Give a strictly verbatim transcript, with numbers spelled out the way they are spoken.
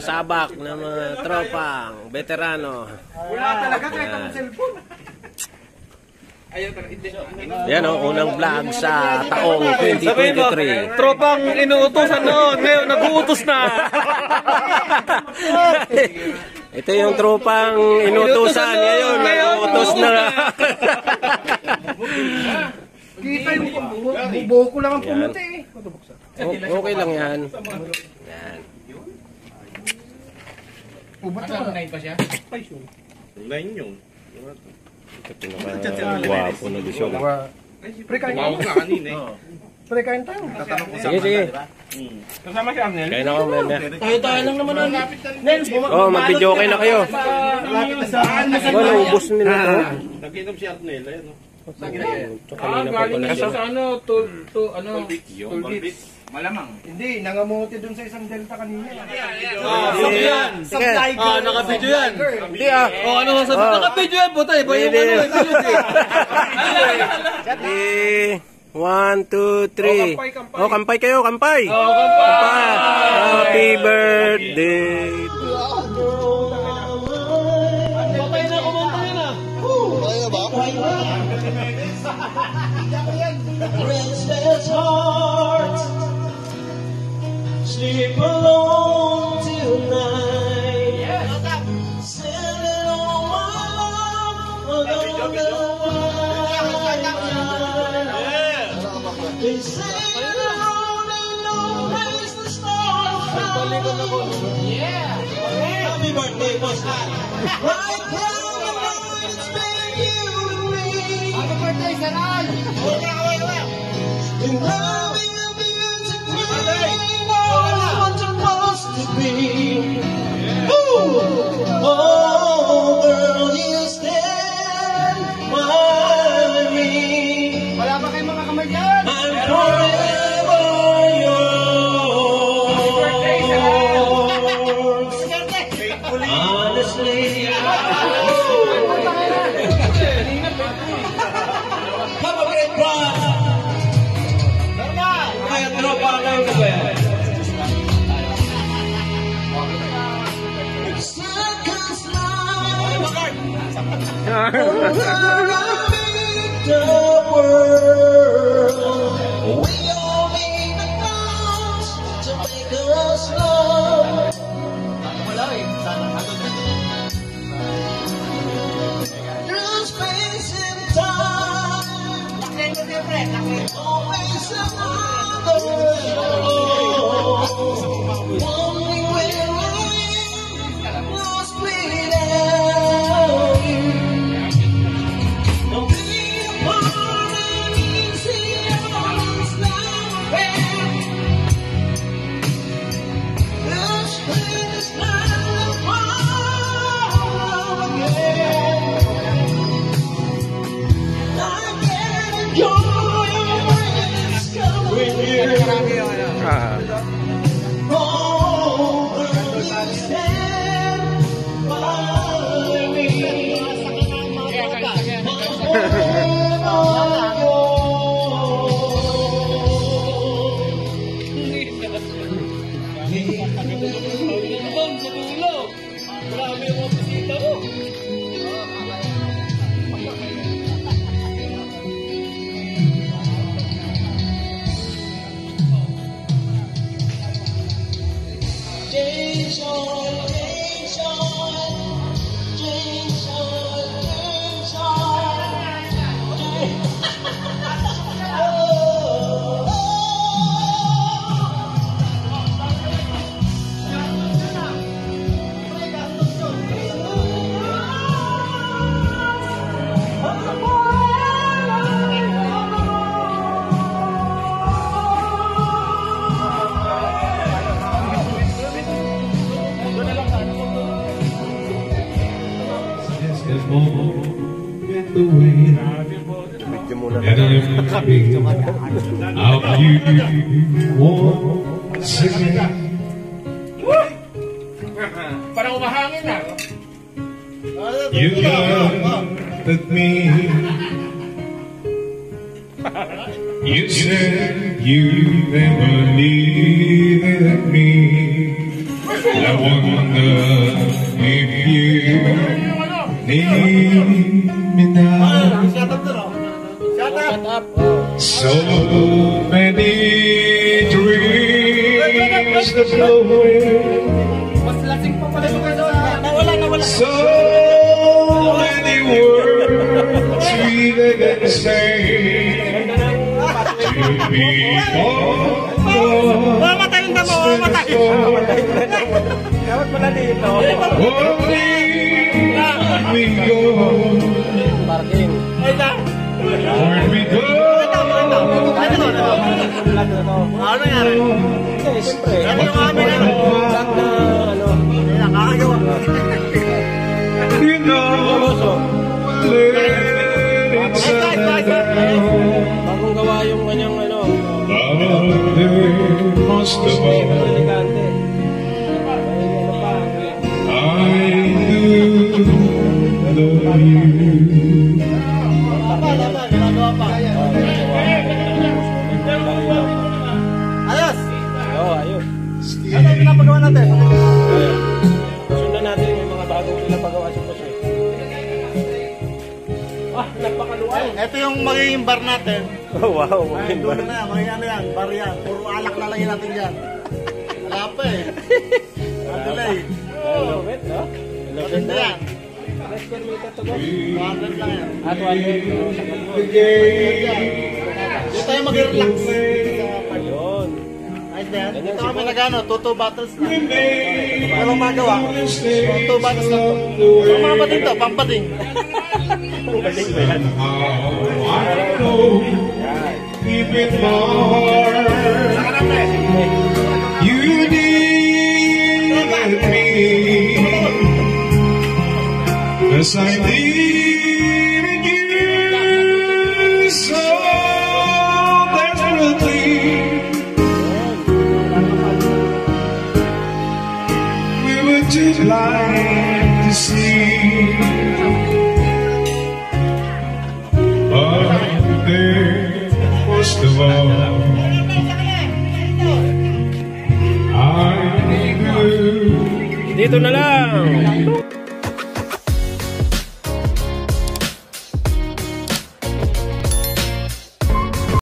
sabak ng mga tropang veterano. Wala talaga kahit ang cellphone. Yan o, unang vlog sa taong twenty twenty-three. Tropang inuutosan noon, ngayon nag-uutos na. Ito yung tropang inuutosan, ngayon nag-uutos na. Kita yung bubuho ko lang ang pumunta eh. Okay lang yan. Yan. Online pa siya? Online yun. Ito pinaka-guwapo na gusto. Pre, kain tayo. Pre, kain tayo. Sige, sige. Kasama si Arnel? Kain ako, Mena. Tayo tayo lang naman ang Nel. Oh, mag-video okay na kayo. Wala, ubos nila ito. Nag-inom si Arnel, ayun o. Kanina pa pala siya. Sa ano, to, to, ano, Tollgate. Malamang. Hindi, nangamuti dun sa isang delta kanina. Ah, yan. Ah, naka-video yan. Hindi ah. Oh, ano sa naka-video yan, puta. Iba yung ano, tulog eh. One, two, three. Oh, kampay kayo, kampay. Oh, kampay. Happy birthday. Patay na, kumanta yun ah. Kaya ba? Restless heart, sleep alone tonight. Sending all my love along the line. They say the road ain't no place to start. Yeah. Happy birthday, boss. Right now, it's been you and me. Happy birthday, Saral. And loving the music playing all I'm supposed to be. Ooh. Oh, girl, you stand by me. Wala pa kayong mga kamay dyan. I'm forever yours. Honestly, have a great one. Kaya tropa kayo ko ba yan? Seconds the world. We all need a cause to make us love. Through space and time, always another road. One we will win, lost without you. Don't be apart and easy on us now. This pain is not the problem again. I can't enjoy when it's coming here. Oh, girl, you stand by me. Change on, change on, change on, change Get the way and I'm coming out you once again. Parang umahangin na. You looked at me. You said you never needed me. I wonder if you need me now. So many dreams that flow away. So many words we can say to be more. Mamatay yung damo, mamatay. Dapat pala dito. Where we go, Parking. where we go. Ano nangyari? Eh, siyempre. Ano yung amin ano? Lahat na, ano. Nakakagawa. You know, let it settle. Bagong gawa yung kanyang, ano. But there must have been Elegante. I do love you. Ayos! Oo, ayun. Ano yung pinapagawa natin? Ayun. Sundan natin yung mga bagong pinapagawa sa Jose. Ah, napakaluwal. Ito yung magiging bar natin. Oh, wow. Ay, dulo na yan, magiging ano yan, bar yan. Puro alak na lang yan natin dyan. Wala pa eh. Delay. I love it, no? I love it, Maganda no? yan. Let's get me to go. two hundred lang yan. At one hundred, no? Sa kanmo. Dito tayo mag-relax. Ayun. Ayos na yan. Dito kami nag-ano, two two bottles na. Walang magawa. two two bottles lang to. Ang mga pating to, pampating. Balik ba yan? How I know, deep in my heart, Saka natin. you needed me, as I needed you so desperately. We were too blind to see. But there, most of all, I knew. Dito na lang.